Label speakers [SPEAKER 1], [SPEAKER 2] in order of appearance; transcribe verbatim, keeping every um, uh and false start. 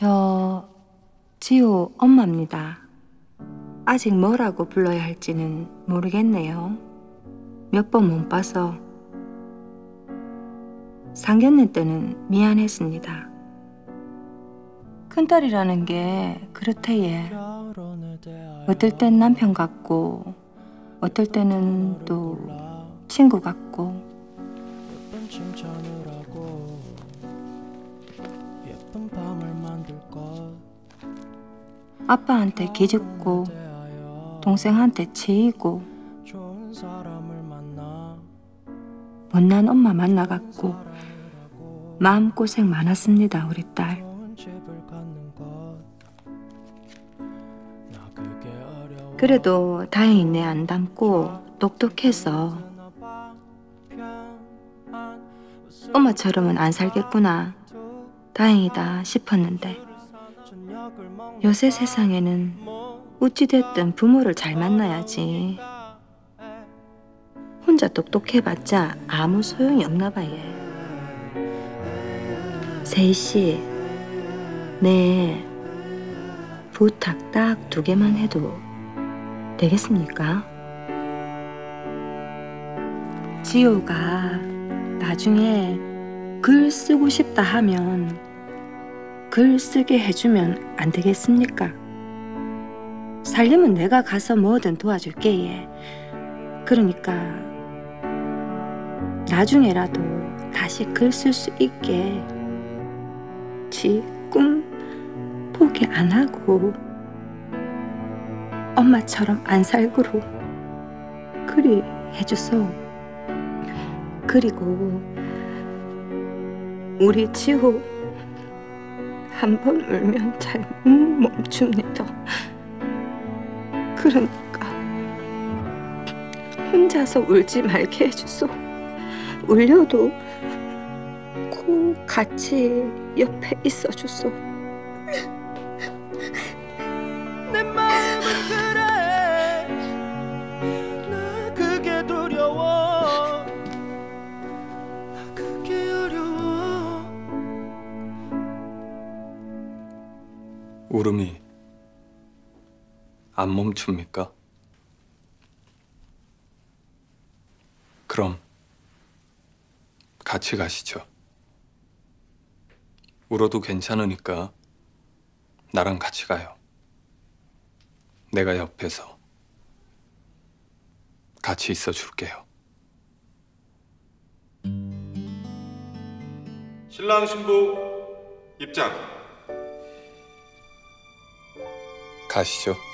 [SPEAKER 1] 저 지호 엄마입니다. 아직 뭐라고 불러야 할지는 모르겠네요. 몇 번 못 봐서 상견례 때는 미안했습니다. 큰딸이라는 게 그렇대 얘. 어떨 땐 남편 같고 어떨 때는 또 친구 같고. 아빠한테 기죽고 동생한테 치이고 못난 엄마 만나갖고 마음고생 많았습니다. 우리 딸. 그래도 다행히 내 안 닮고 똑똑해서 엄마처럼은 안 살겠구나, 다행이다 싶었는데 요새 세상에는 어찌됐든 부모를 잘 만나야지. 혼자 똑똑해봤자 아무 소용이 없나봐 얘. 세희씨, 네 부탁 딱 두 개만 해도 되겠습니까? 지호가 나중에 글 쓰고 싶다 하면 글 쓰게 해주면 안 되겠습니까? 살림은 내가 가서 뭐든 도와줄게 얘. 그러니까 나중에라도 다시 글 쓸 수 있게 지 꿈 포기 안 하고 엄마처럼 안 살고로 그리 해주소. 그리고 우리 지호 한 번 울면 잘 못 멈춥니다. 그러니까 혼자서 울지 말게 해주소. 울려도 꼭 같이 옆에 있어주소.
[SPEAKER 2] 내 마음은 그래, 나 그게 두려워, 나 그게 어려워.
[SPEAKER 3] 울음이 안 멈춥니까? 그럼 같이 가시죠. 울어도 괜찮으니까 나랑 같이 가요. 내가 옆에서 같이 있어 줄게요.
[SPEAKER 4] 신랑 신부 입장.
[SPEAKER 3] 가시죠.